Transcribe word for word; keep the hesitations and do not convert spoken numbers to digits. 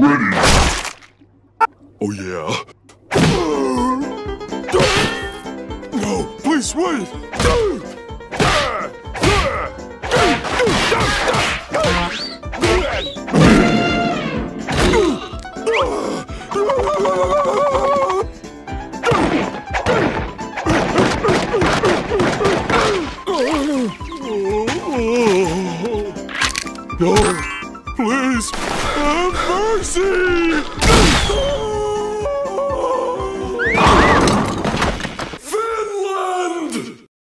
ready. Oh, yeah? No, please wait! No, please, have mercy!